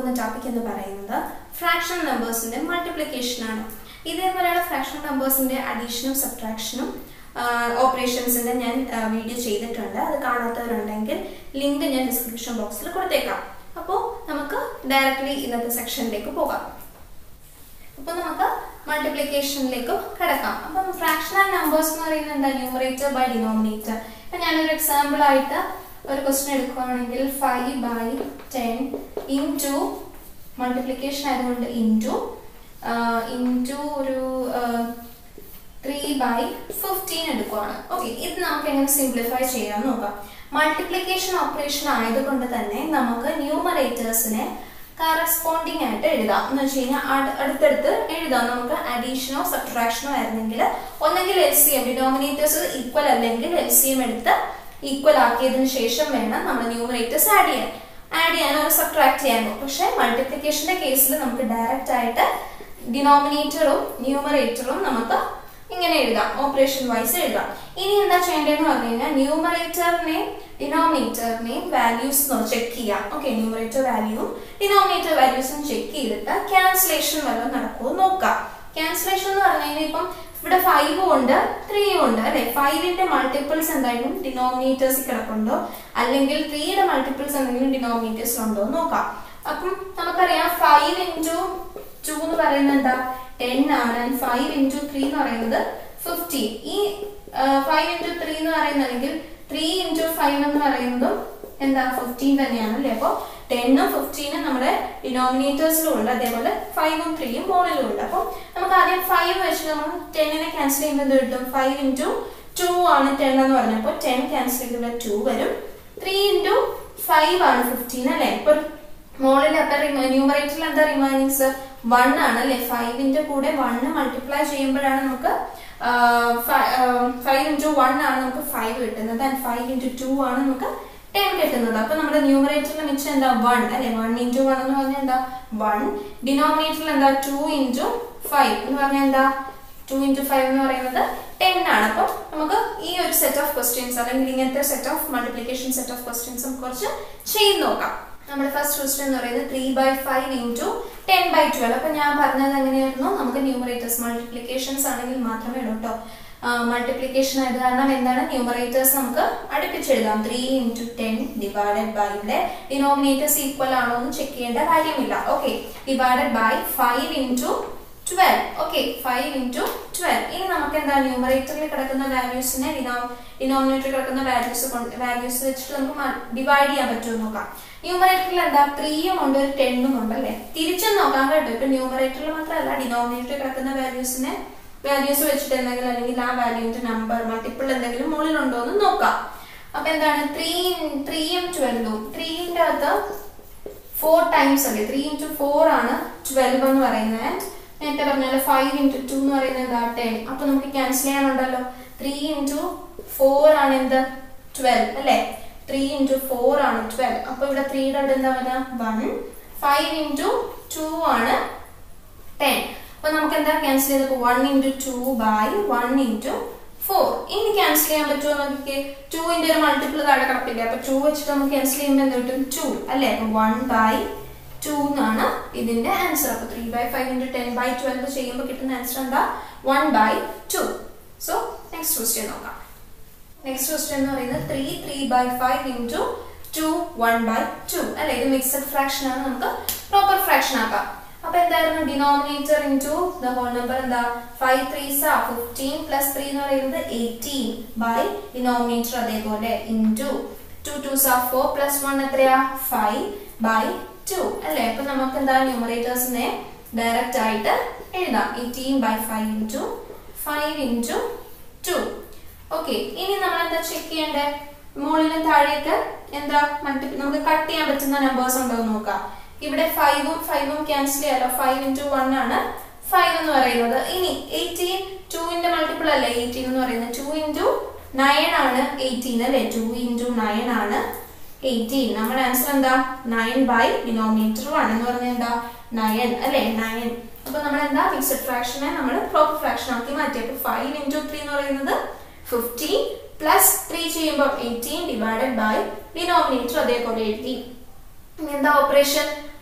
topic in the fractional numbers in the multiplication. This is fractional numbers in the addition, subtraction, operations in the video. The link in the description box. So, we will directly in the section. Multiplication. Fractional numbers are numerator by denominator. An example is question 5 by 10 into multiplication into 3 by 15. Okay, this is simplify. Multiplication operation is numerators corresponding at addition or subtraction LCM denominators equal LCM equal numerators add or subtract multiplication case direct denominator or numerator operation wise numerator name denominator name values check okay, numerator value denominator values check cancellation cancellation 5 ഉണ്ട് 3 ഉണ്ട് അല്ലേ 5 ന്റെ multiples എന്തായാലും denominators കിടപ്പുണ്ടോ അല്ലെങ്കിൽ 3 ന്റെ multiples എന്തെങ്കിലും denominators ഉണ്ടോ നോക്കാം അപ്പോൾ നമുക്കറിയാം 5 * 2 എന്ന് പറയുന്നത് എന്താ 10 ആണ് and 5 * 3 എന്ന് പറയുന്നത് 50 ഈ 5 * 3 എന്ന് പറയുന്നത് അല്ലെങ്കിൽ 3 * 5 എന്ന് പറയുന്നത് എന്താ 15 തന്നെയാണ് അല്ലേ അപ്പോൾ 10 ഉം 15 ഉം നമ്മുടെ ഡിനോമിനേറ്റേഴ്സിലും ഉണ്ട് അതേപോലെ 5 ഉം 3 ഉം മോളിലും ഉണ്ട് അപ്പോൾ നമുക്ക് ആദ്യം 5 വെച്ച് നമ്മൾ 10 നെ ക്യാൻസൽ ചെയ്യുമ്പോൾ എന്ത് കിട്ടും 5 * 2 ആണ് 10 എന്ന് പറഞ്ഞപ്പോൾ 10 ക്യാൻസൽ ചെയ്താൽ 2 വരും 3 * 5 ആണ് 15 അല്ലേ അപ്പോൾ മോളിൽ അപ്പോൾ ന്യൂമറേറ്ററിൽ എന്താ റിമൈനിങ്സ് 1 ആണ് അല്ലേ 5 ന്റെ കൂടെ 1 മൾട്ടിപ്ലൈ ചെയ്യുമ്പോഴാണ് നമുക്ക് 5 * 1 ആണ് നമുക്ക് 5 കിട്ടുന്നത് and 5 * 2 ആണ് നമുക്ക് 10 കിട്ടുന്നത് അപ്പോൾ നമ്മുടെ ന്യൂമറേറ്ററിൽ മിച്ചം എന്താ 1 അല്ലേ 1 * 1 എന്ന് പറഞ്ഞാൽ എന്താ 1 ഡിനോമിനേറ്ററിൽ എന്താ 2 * 5 എന്ന് പറഞ്ഞാൽ എന്താ 2 * 5 എന്ന് പറയുന്നത് 10 ആണ് അപ്പോൾ നമുക്ക് ഈ ഒരു സെറ്റ് ഓഫ് ക്വസ്റ്റ്യൻസ് അല്ലെങ്കിൽ ഇങ്ങനത്തെ set of multiplication set of questions നമുക്ക് കുറച്ച് ചെയ്തു നോക്കാം നമ്മുടെ ഫസ്റ്റ് ക്വസ്റ്റ്യൻ എന്ന് പറയുന്നത് 3 by 5 into 10 by 12 അപ്പോൾ ഞാൻ പറഞ്ഞത് എങ്ങനെയായിരുന്നു നമുക്ക് ന്യൂമറേറ്റേഴ്സ് മൾട്ടിപ്ലിക്കേഷൻസ് ആണെങ്കിൽ മാത്രമേ ഇടൂ ട്ടോ മൾട്ടിപ്ലിക്കേഷൻ ആയത് കാരണം എന്താണ് ന്യൂമറേറ്റേഴ്സ് നമുക്ക് അടുപ്പിച്ച് എഴുതാം 3 * 10 ഡിവൈഡഡ് ബൈ ന്റെ ഡിനോമിനേറ്റേഴ്സ് ഈക്വൽ ആണോ എന്ന് ചെക്ക് ചെയ്യേണ്ട കാര്യമില്ല ഓക്കേ ഡിവൈഡഡ് ബൈ 5 * 12 ഓക്കേ 5 * 12 ഇനി നമുക്ക് എന്താ ന്യൂമറേറ്ററിൽ കിടക്കുന്ന വാല്യൂസിനെ ഡിനോമിനേറ്ററിൽ കിടക്കുന്ന വാല്യൂസ് വെച്ചിട്ട് നമുക്ക് ഡിവൈഡ് ചെയ്യാൻ പറ്റുമോ നോക്കാം ന്യൂമറേറ്ററിൽ എന്താ 3 ഉം ഉണ്ട് ഒരു 10 ഉം ഉണ്ട് അല്ലേ തിരിച്ചും നോക്കാം കേട്ടോ ഇപ്പോൾ ന്യൂമറേറ്ററിൽ മാത്രമല്ല ഡിനോമിനേറ്ററിൽ കിടക്കുന്ന വാല്യൂസ് വെച്ചിട്ട് എന്തെങ്കിലും അല്ലെങ്കിൽ ആ വാല്യൂന്റെ നമ്പർ മൾട്ടിപ്പിൾ എന്തെങ്കിലും മുകളിൽ ഉണ്ടോ എന്ന് നോക്കാം അപ്പോൾ എന്താണ് 3 ഉം 12 ഉം 3 ന്റെ അകത്ത് 4 ടൈംസ് അല്ലേ 3 * 4 ആണ് 12 എന്ന് പറയുന്നത് നേരത്തെ പറഞ്ഞാൽ 5 * 2 എന്ന് പറയുന്നത് എന്താ 10 അപ്പോൾ നമുക്ക് ക്യാൻസൽ ചെയ്യാനുണ്ടല്ലോ 3 * 4 ആണ് എന്ത് 12 അല്ലേ 3 * 4 ആണ് 12 അപ്പോൾ ഇവിടെ 3 യുടെ അടുത്ത് എന്താ വരാ 1 5 * 2 ആണ് 10 അപ്പോൾ നമുക്ക് എന്താ ക്യാൻസൽ ചെയ്തപ്പോൾ 1 * 2 by 1 * 4 ഇനി ക്യാൻസൽ ചെയ്യാൻ പറ്റുമോ നോക്കിക്കേ 2 ന്റെ ഒരു മൾട്ടിപ്പിൾ താഴെ കിടപ്പില്ല അപ്പോൾ 2 വെച്ചിട്ട് നമുക്ക് ക്യാൻസൽ ചെയ്യുമ്പോൾ എന്ത് കിട്ടും 2 അല്ലേ അപ്പോൾ 1 by 2 എന്നാണ് ഇതിന്റെ ആൻസർ അപ്പോൾ 3 by 5 * 10 by 12 ചെയ്യുമ്പോൾ കിട്ടുന്ന ആൻസർ എന്താ 1 by 2 so next question next question ക്വസ്റ്റ്യൻ എന്ന് പറയുന്നത് 3 by 5 * 2 1 by 2 അല്ലേ ഇത് മിക്സഡ് ഫ്രാക്ഷൻ ആണ് നമുക്ക് പ്രോപ്പർ ഫ്രാക്ഷൻ ആക്കാം അപ്പോൾ എന്തായിരുന്നു denominator into the whole number എന്താ 5 3s are 15 plus 3 എന്ന് പറയുന്നത് 18 by ഡിനോമിനേറ്റർ അതേപോലെ ഇൻടു 2 2s are 4 plus 1 എത്രയാ 5 by 2 അല്ലേ അപ്പോൾ നമുക്ക് എന്താ ന്യൂമറേറ്റേഴ്സിനെ ഡയറക്റ്റ് ആയിട്ട് എഴുതാം 18 by 5 into 5 into 2 ഓക്കേ ഇനി നമ്മൾ എന്താ ചെക്ക് ചെയ്യണ്ടേ മുകളിലും താഴേക്ക് എന്താ നമുക്ക് കട്ട് ചെയ്യാൻ പറ്റുന്ന നമ്പേഴ്സ് ഉണ്ടോ എന്ന് നോക്കാം ഇവിടെ 5 ഉം 5 ഉം ക്യാൻസൽ ചെയ്യാലോ 5 * 1 ആണ് 5 എന്ന് പറയുന്നത് ഇനി 18 2 ന്റെ മൾട്ടിപ്പിൾ അല്ലേ 18 എന്ന് പറയുന്നത് 2 * 9 ആണ് 18 അല്ലേ 2 * 9 ആണ് 18 നമ്മുടെ ആൻസർ എന്താ 9 by ഡിനോമിനേറ്റർ 1 എന്ന് പറഞ്ഞാൽ എന്താ 9 അല്ലേ 9 അപ്പോൾ നമ്മൾ എന്താ മിക്സഡ് ഫ്രാക്ഷനെ നമ്മൾ പ്രോപ്പർ ഫ്രാക്ഷൻ ആക്കി മാറ്റി അപ്പോൾ 5 * 3 എന്ന് പറയുന്നത് 15 plus 3 ചെയ്യുമ്പോൾ 18 divided by denominator അതേപോലെ എഴുതി എന്താ ഓപ്പറേഷൻ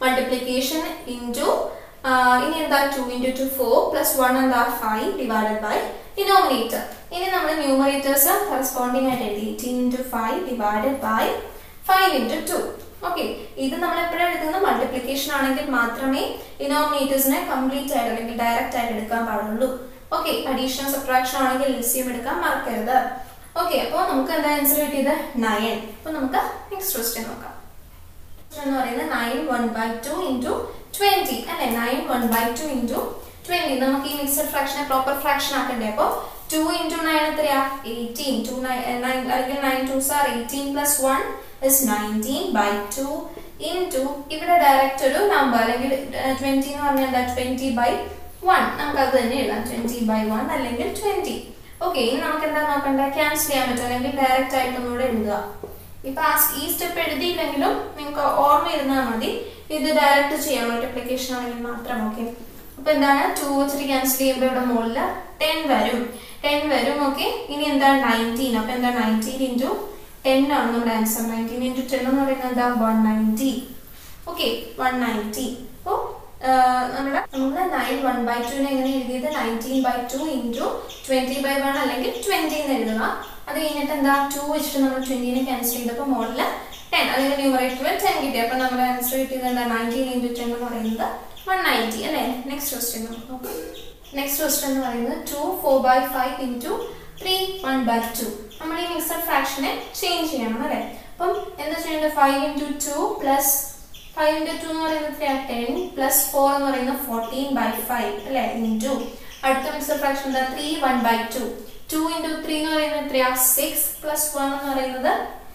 multiplication into ഇനി എന്താ 2 into 2 4 plus 1 എന്താ 5 divided by denominator. ഇനി നമ്മൾ ന്യൂമറേറ്റേഴ്സ് corresponding ആയിട്ട് എഴുതി 18 into 5 divided by 5 into 2. Okay, ഇത് നമ്മൾ എപ്പോഴും എഴുതുന്ന മൾട്ടിപ്ലിക്കേഷൻ ആണെങ്കിൽ മാത്രമേ ഡിനോമിനേറ്റേഴ്സിനെ കംപ്ലീറ്റ് ആയിട്ട് അല്ലെങ്കിൽ ഡയറക്റ്റ് ആയിട്ട് എടുക്കാൻ പാടുള്ളൂ. ഓക്കെ, അഡീഷൻ സബ്ട്രാക്ഷൻ ആണെങ്കിൽ LCM എടുക്കാൻ മറക്കരുത്. ഓക്കെ, അപ്പോൾ നമുക്ക് എന്താ ആൻസർ കിട്ടിയത് 9. അപ്പോൾ നമുക്ക് നെക്സ്റ്റ് ക്വസ്റ്റ്യൻ നോക്കാം. എന്ന് പറയുന്നത് 9 1/2 into 20 അല്ലേ. 9 1/2 into 20. നമുക്ക് ഈ മിക്സഡ് ഫ്രാക്ഷനെ പ്രോപ്പർ ഫ്രാക്ഷൻ ആക്കണ്ടേ. അപ്പോൾ 2 into 9 എത്രയാ 18. 2 9 അല്ലെങ്കിൽ 9 2s are 18 plus 1 is 19/2 into ഇവിടെ ഡയറക്റ്റ് ഒരു നമ്പർ അല്ലെങ്കിൽ 20 എന്ന് പറഞ്ഞാൽ എന്താ 20/1. നമുക്ക് അത് തന്നെ എഴുതാം 20/1 അല്ലെങ്കിൽ 20. ഓക്കെ, ഇനി നമുക്ക് എന്താ നോക്കണ്ട, ക്യാൻസൽ ചെയ്യാൻ പറ്റും അല്ലെങ്കിൽ ഡയറക്റ്റ് ആയിട്ട് ഒന്നുകൂടെ എഴുതുക. ഇപ്പൊ ഈ സ്റ്റെപ്പ് എഴുതിയില്ലെങ്കിലും നിങ്ങൾക്ക് ഓർമ്മ ഇരുന്നാൽ മതി, ഇത് ഡയറക്റ്റ് ചെയ്യാം മൾട്ടിപ്ലിക്കേഷൻ ആണെങ്കിൽ മാത്രം. ഓക്കെ, അപ്പൊ എന്താണ് 2 വെച്ചിട്ട് ക്യാൻസൽ ചെയ്യുമ്പോൾ ഇവിടെ മുകളിൽ 10 വരും. ഓക്കെ, ഇനി എന്താ 19. അപ്പൊ എന്താ 19 into 10 ആണ് നമ്മുടെ ആൻസർ. 19 into 10 എന്ന് പറയുന്നത് എന്താ 190. ഓക്കെ, 190. അപ്പോൾ നമ്മൾ 9 1/2 എങ്ങനെ എഴുതിയത് 19/2 into 20/1 അല്ലെങ്കിൽ 20 എന്ന് എഴുതുക. അത് കഴിഞ്ഞിട്ട് എന്താ 2 വെച്ചിട്ട് നമ്മൾ 20നെ ക്യാൻസൽ ചെയ്തപ്പോൾ മുകളിൽ 10 അല്ലെങ്കിൽ ന്യൂമറേറ്ററിൽ 10 കിട്ടി. അപ്പോൾ നമ്മുടെ ആൻസർ കിട്ടിയത് എന്താ 19 into 10 എന്ന് പറയുന്നത് 190 അല്ലേ. Next question next. നെക്സ്റ്റ് ക്വസ്റ്റ്യൻ എന്ന് പറയുന്നത് 2 4/5 into 3 1/2. നമ്മൾ ഈ മിക്സഡ് ഫ്രാക്ഷനെ ചേഞ്ച് ചെയ്യണം അല്ലേ. അപ്പം എന്താ ചെയ്യേണ്ടത് 5 into 2 plus 5 into 2 എന്ന് പറയുന്നത് 10 plus 4 എന്ന് പറയുന്നത് 14/5 അല്ലേ into അടുത്ത മിക്സഡ് ഫ്രാക്ഷൻ എന്താ 3 1/2. 2 into 3 എന്ന് പറയുന്നത് എത്രയാ 6 plus 1 എന്ന് പറയുന്നത്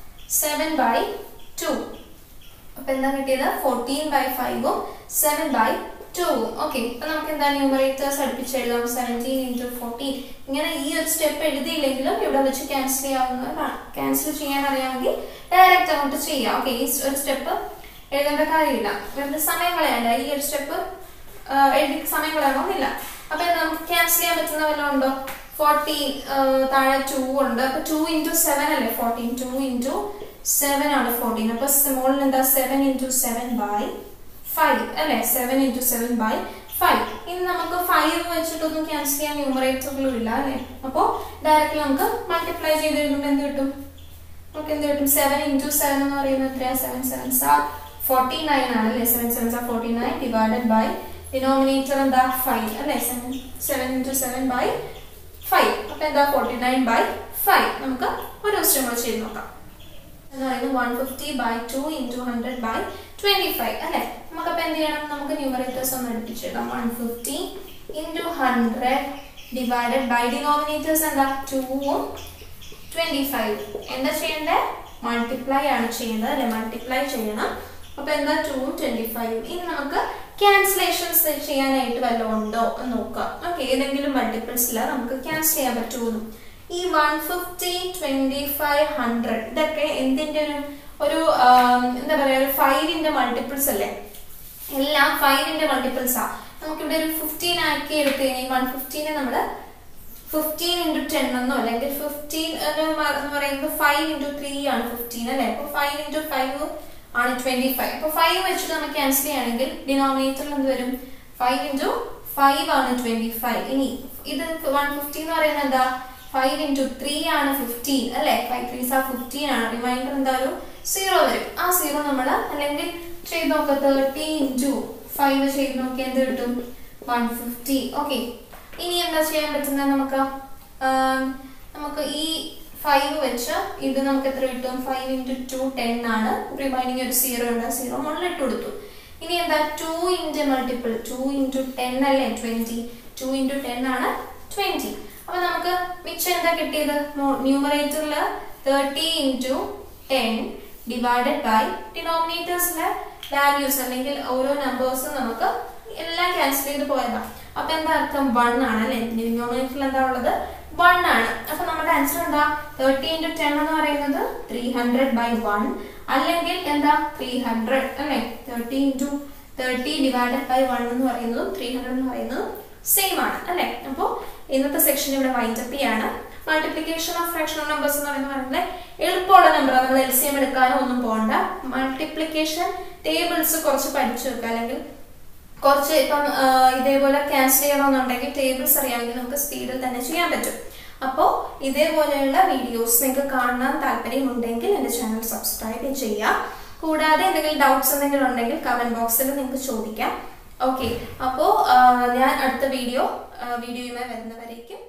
7/2. അപ്പൊ എന്താ കിട്ടിയത് 14/5 7/2. ഓക്കെ, അപ്പൊ നമുക്ക് എന്താ ന്യൂമറേറ്റേഴ്സ് അടുപ്പിച്ച് എഴുതാം 17 into 14. ഇങ്ങനെ ഈ ഒരു സ്റ്റെപ്പ് എഴുതിയില്ലെങ്കിലും ഇവിടെ വെച്ച് ക്യാൻസൽ ചെയ്യാവുന്നതാണ്. ക്യാൻസൽ ചെയ്യാൻ അറിയാമെങ്കിൽ ഡയറക്റ്റ് അങ്ങോട്ട് ചെയ്യാം. ഓക്കെ, ഈ ഒരു സ്റ്റെപ്പ് എഴുതേണ്ട കാര്യമില്ല, വെറുതെ സമയം കളയണ്ട. ഈ ഒരു സ്റ്റെപ്പ് എഴുതി സമയം കളയണമെന്നില്ല. അപ്പൊ നമുക്ക് ക്യാൻസൽ ചെയ്യാൻ പറ്റുന്ന വല്ലതും ഉണ്ടോ? 40 താഴെ 2 ഉണ്ട്. അപ്പൊ 2 into 7 അല്ലേ 14. 2 into 7 ആണ് 14. അപ്പൊ സ്മോളിൽ എന്താ 7 into 7/5 അല്ലേ. 7 into 7/5. ഇനി നമുക്ക് 5 വെച്ചിട്ടൊന്നും ക്യാൻസൽ ചെയ്യാൻ ന്യൂമറേറ്ററിലും ഇല്ല അല്ലേ. അപ്പോൾ ഡയറക്റ്റ്ലി നമുക്ക് മൾട്ടിപ്ലൈ ചെയ്ത് എഴുതുമ്പോൾ എന്ത് കിട്ടും? നമുക്ക് എന്ത് കിട്ടും 7 into 7 എന്ന് പറയുന്നത് എത്രയാ 7 7s are 49 ആണ് അല്ലേ. 7 7s are 49 divided by denominator എന്താ 5 അല്ലേ. 7 into 7/5. അപ്പൊ എന്താ 49/5. നമുക്ക് ഒരു ക്വസ്റ്റ്യൻ കൂടെ ചെയ്ത് നോക്കാം. എന്ന് പറയുന്നത് 150/2 into 100/25 അല്ലേ. നമുക്കപ്പോൾ എന്ത് ചെയ്യണം, നമുക്ക് ന്യൂമറേറ്റേഴ്സ് ഒന്ന് അടുപ്പിച്ചിടാം. 150 into 100 divided by ഡിനോമിനേറ്റേഴ്സ് എന്താ 2ഉം 25. എന്താ ചെയ്യേണ്ടത്? മൾട്ടിപ്ലൈ ആണ് ചെയ്യുന്നത് അല്ലെ. മൾട്ടിപ്ലൈ ചെയ്യണം. അപ്പൊ എന്താ 2ഉം 25. ഇനി നമുക്ക് ക്യാൻസലേഷൻസ് ചെയ്യാനായിട്ട് വല്ലതും ഉണ്ടോ എന്ന് നോക്കാം. ഓക്കെ, ഏതെങ്കിലും മൾട്ടിപ്പിൾസിൽ നമുക്ക് ക്യാൻസൽ ചെയ്യാൻ പറ്റുമോ? ഈ 150 25 100 ഇതൊക്കെ എന്തിന്റെ ഒരു എന്താ പറയാ ഒരു 5ന്റെ മൾട്ടിപ്പിൾസ് അല്ലേ. എല്ലാം 5ന്റെ മൾട്ടിപ്പിൾസാ. നമുക്കിവിടെ ഒരു 15 ആക്കി എടുത്തു കഴിഞ്ഞാൽ 150നെ നമ്മള് 15 into 10 എന്നോ അല്ലെങ്കിൽ 15 എന്ന് പറയുന്നത് 5 into 3 ആണ് 15 അല്ലേ. അപ്പൊ 5 into 5 ആണ് 25. അപ്പൊ 5 വെച്ചിട്ട് നമുക്ക് ക്യാൻസൽ ചെയ്യുകയാണെങ്കിൽ ഡിനോമിനേറ്ററിൽ എന്ത് വരും 5 into 5 ആണ് 25. ഇനി ഇത് 150 എന്ന് പറയുന്നത് എന്താ 5 into 3 ആണ് 15 അല്ലേ. 5 3s are 15 ആണ്. റിമൈൻഡർ എന്താ ഒരു 0 വരും. ആ 0 നമ്മൾ അല്ലെങ്കിൽ ചെയ്ത് നോക്കുക 30 into 5 ചെയ്ത് നോക്കി എന്ത് കിട്ടും 150. ഓക്കെ, ഇനി എന്താ ചെയ്യാൻ പറ്റുന്നത്? നമുക്ക് ഈ 5 വെച്ച് ഇത് നമുക്ക് എത്ര കിട്ടും 5 into 2 10 ആണ്. റിമൈനിങ് ഒരു 0 ഉണ്ട്. 0 മുകളിൽ ഇട്ട് കൊടുത്തു. ഇനി എന്താ 2 into മൾട്ടിപ്പിൾ 2 into 10 അല്ലേ 20. 2 into 10 ആണ് 20. അപ്പൊ നമുക്ക് മിച്ചം എന്താ കിട്ടിയത്? ന്യൂമറേറ്ററിൽ 30 into 10 divided by ഡിനോമിനേറ്റേഴ്സിലെ വാല്യൂസ് അല്ലെങ്കിൽ ഓരോ നമ്പേഴ്സും നമുക്ക് എല്ലാം ക്യാൻസൽ ചെയ്ത് പോയതാ. അപ്പൊ എന്താ അർത്ഥം 1 ആണ് അല്ലെ. ഡിനോമിനേറ്ററിൽ എന്താ ഉള്ളത് 1 ആണ്. അപ്പൊ നമ്മുടെ ആൻസർ എന്താ 30 into 10 എന്ന് പറയുന്നത് 300/1 അല്ലെങ്കിൽ എന്താ 300 അല്ലെ. 30 into 30 divided by 1 എന്ന് പറയുന്നതും 300 എന്ന് പറയുന്നതും സെയിം ആണ് അല്ലെ. അപ്പോൾ ഇന്നത്തെ സെക്ഷൻ ഇവിടെ വൈൻഡ് അപ്പ് ചെയ്യാണ്. മൾട്ടിപ്ലിക്കേഷൻ ഓഫ് ഫ്രാക്ഷണൽ നമ്പേഴ്സ് എന്ന് പറയുന്നത് എളുപ്പമുള്ള നമ്പറാണ്. നമ്മൾ LCM എടുക്കാനോ ഒന്നും പോകണ്ട. മൾട്ടിപ്ലിക്കേഷൻ ടേബിൾസ് കുറച്ച് പഠിച്ചു വെക്കുക, അല്ലെങ്കിൽ കുറച്ച് ഇപ്പം ഇതേപോലെ ക്യാൻസൽ ചെയ്യണമെന്നുണ്ടെങ്കിൽ ടേബിൾസ് അറിയാമെങ്കിൽ നമുക്ക് സ്പീഡിൽ തന്നെ ചെയ്യാൻ പറ്റും. അപ്പോൾ ഇതേപോലെയുള്ള വീഡിയോസ് നിങ്ങൾക്ക് കാണാൻ താല്പര്യമുണ്ടെങ്കിൽ എൻ്റെ ചാനൽ സബ്സ്ക്രൈബ് ചെയ്യുക. കൂടാതെ എന്തെങ്കിലും ഡൗട്ട്സ് എന്തെങ്കിലും ഉണ്ടെങ്കിൽ കമന്റ് ബോക്സിൽ നിങ്ങൾക്ക് ചോദിക്കാം. ഓക്കെ, അപ്പോൾ ഞാൻ അടുത്ത വീഡിയോയുമായി വരുന്നവരേക്കും